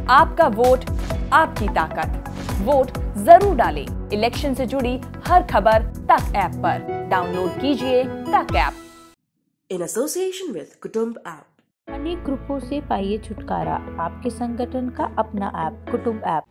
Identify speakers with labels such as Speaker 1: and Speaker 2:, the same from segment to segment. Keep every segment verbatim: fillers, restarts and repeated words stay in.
Speaker 1: आपका वोट, आपकी ताकत। वोट जरूर डालें। इलेक्शन से जुड़ी हर खबर तक ऐप पर डाउनलोड कीजिए तक app.
Speaker 2: In association with Kutumb app.
Speaker 3: अनेक ग्रुपों से पाइए छुटकारा, आपके संगठन का अपना ऐप कुटुंब ऐप।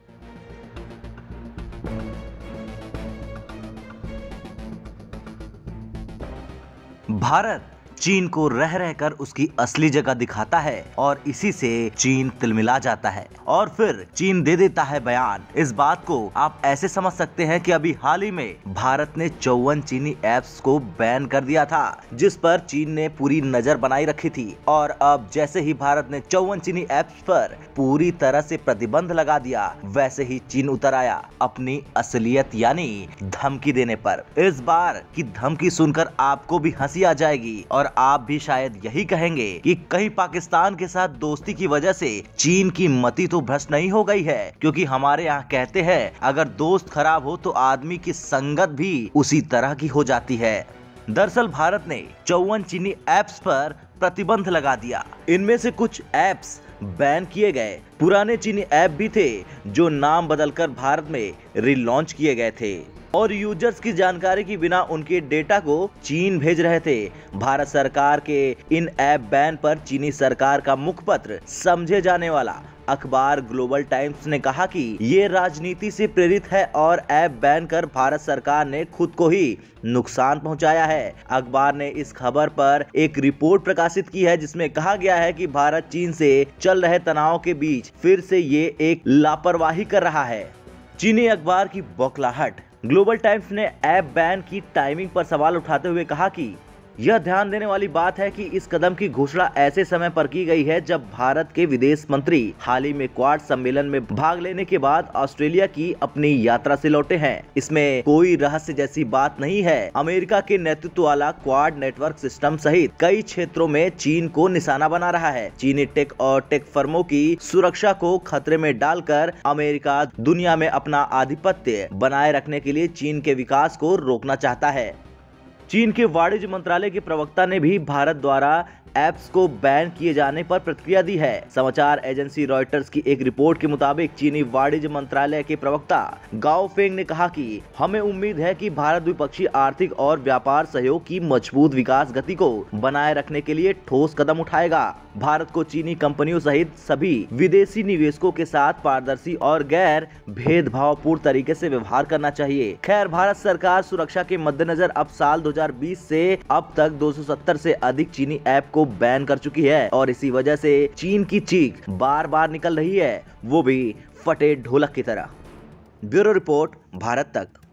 Speaker 4: भारत चीन को रह रहकर उसकी असली जगह दिखाता है और इसी से चीन तिलमिला जाता है और फिर चीन दे देता है बयान। इस बात को आप ऐसे समझ सकते हैं कि अभी हाल ही में भारत ने चौवन चीनी ऐप्स को बैन कर दिया था, जिस पर चीन ने पूरी नजर बनाई रखी थी। और अब जैसे ही भारत ने चौवन चीनी ऐप्स पर पूरी तरह से प्रतिबंध लगा दिया, वैसे ही चीन उतर आया अपनी असलियत यानी धमकी देने पर। इस बार की धमकी सुनकर आपको भी हंसी आ जाएगी और आप भी शायद यही कहेंगे कि कहीं पाकिस्तान के साथ दोस्ती की वजह से चीन की मति तो भ्रष्ट नहीं हो गई है, क्योंकि हमारे यहाँ कहते हैं अगर दोस्त खराब हो तो आदमी की संगत भी उसी तरह की हो जाती है। दरअसल भारत ने चौवन चीनी ऐप्स पर प्रतिबंध लगा दिया। इनमें से कुछ ऐप्स बैन किए गए, पुराने चीनी ऐप भी थे जो नाम बदलकर भारत में रिलॉन्च किए गए थे और यूजर्स की जानकारी के बिना उनके डेटा को चीन भेज रहे थे। भारत सरकार के इन ऐप बैन पर चीनी सरकार का मुखपत्र समझे जाने वाला अखबार ग्लोबल टाइम्स ने कहा कि ये राजनीति से प्रेरित है और ऐप बैन कर भारत सरकार ने खुद को ही नुकसान पहुंचाया है। अखबार ने इस खबर पर एक रिपोर्ट प्रकाशित की है जिसमें कहा गया है कि भारत चीन से चल रहे तनाव के बीच फिर से ये एक लापरवाही कर रहा है। चीनी अखबार की बौखलाहट। ग्लोबल टाइम्स ने ऐप बैन की टाइमिंग पर सवाल उठाते हुए कहा कि यह ध्यान देने वाली बात है कि इस कदम की घोषणा ऐसे समय पर की गई है जब भारत के विदेश मंत्री हाल ही में क्वाड सम्मेलन में भाग लेने के बाद ऑस्ट्रेलिया की अपनी यात्रा से लौटे हैं। इसमें कोई रहस्य जैसी बात नहीं है। अमेरिका के नेतृत्व वाला क्वाड नेटवर्क सिस्टम सहित कई क्षेत्रों में चीन को निशाना बना रहा है। चीनी टेक और टेक फर्मों की सुरक्षा को खतरे में डालकर अमेरिका दुनिया में अपना आधिपत्य बनाए रखने के लिए चीन के विकास को रोकना चाहता है। चीन के वाणिज्य मंत्रालय के प्रवक्ता ने भी भारत द्वारा ऐप्स को बैन किए जाने पर प्रतिक्रिया दी है। समाचार एजेंसी रॉयटर्स की एक रिपोर्ट के मुताबिक चीनी वाणिज्य मंत्रालय के प्रवक्ता गाओ फेंग ने कहा कि हमें उम्मीद है कि भारत द्विपक्षीय आर्थिक और व्यापार सहयोग की मजबूत विकास गति को बनाए रखने के लिए ठोस कदम उठाएगा। भारत को चीनी कंपनियों सहित सभी विदेशी निवेशकों के साथ पारदर्शी और गैर भेदभावपूर्ण तरीके से व्यवहार करना चाहिए। खैर, भारत सरकार सुरक्षा के मद्देनजर अब साल दो हज़ार बीस से अब तक दो सौ सत्तर से अधिक चीनी ऐप को बैन कर चुकी है और इसी वजह से चीन की चीख बार बार निकल रही है, वो भी फटे ढोलक की तरह। ब्यूरो रिपोर्ट, भारत तक।